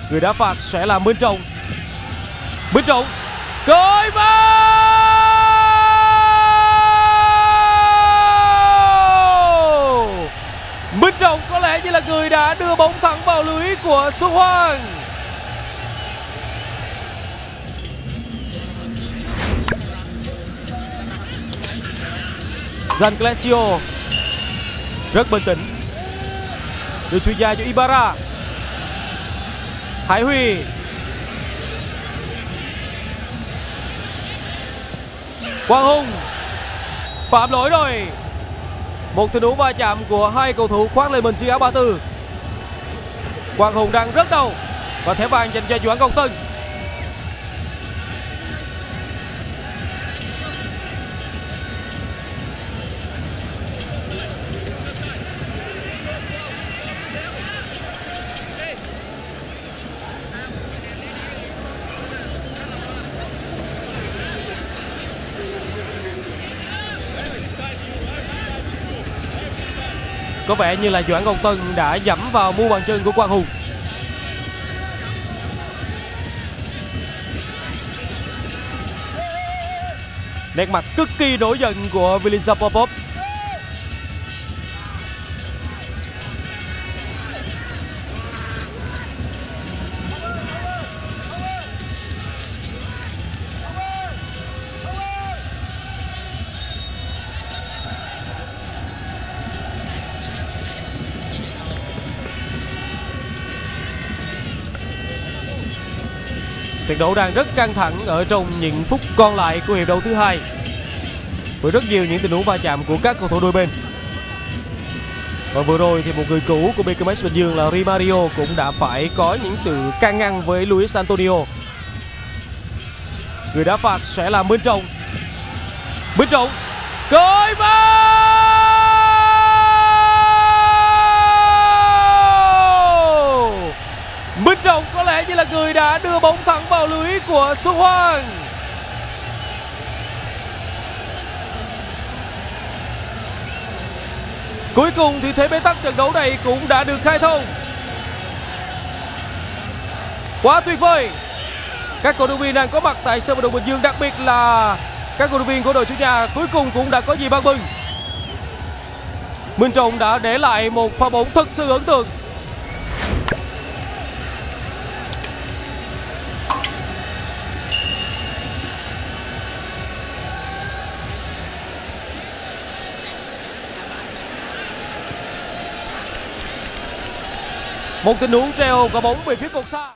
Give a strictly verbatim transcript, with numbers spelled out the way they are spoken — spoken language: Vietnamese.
Người đá phạt sẽ là Minh Trọng. Minh Trọng cơi vào. Minh Trọng có lẽ như là người đã đưa bóng thẳng vào lưới của Xuân Hoàng. Gian Clesio rất bình tĩnh, đưa chuyền dài cho Ibarra. Hải Huy, Quang Hùng phạm lỗi rồi. Một tình huống va chạm của hai cầu thủ khoác lên mình chiếc áo ba tư. Quang Hùng đang rất đau và thẻ vàng dành cho Doãn Công Tân. Có vẻ như là Doãn Công Tân đã dẫm vào mu bàn chân của Quang Hùng. Nét mặt cực kỳ nổi giận của Velisa Popov. Trận đấu đang rất căng thẳng ở trong những phút còn lại của hiệp đấu thứ hai, với rất nhiều những tình huống va chạm của các cầu thủ đôi bên. Và vừa rồi thì một người cũ của bê ca em ét Bình Dương là Rimario cũng đã phải có những sự can ngăn với Luis Antonio. Người đá phạt sẽ là Minh Trọng. Minh Trọng cơi vào. Minh Trọng có lẽ như là người đã đưa bóng thẳng vào lưới của Xuân Hoàng. Cuối cùng thì thế bế tắc trận đấu này cũng đã được khai thông. Quá tuyệt vời. Các cổ động viên đang có mặt tại sân vận động Bình Dương, đặc biệt là các cổ động viên của đội chủ nhà, cuối cùng cũng đã có gì ban mừng. Minh Trọng đã để lại một pha bóng thật sự ấn tượng. Một tình huống treo quả bóng về phía cột xa.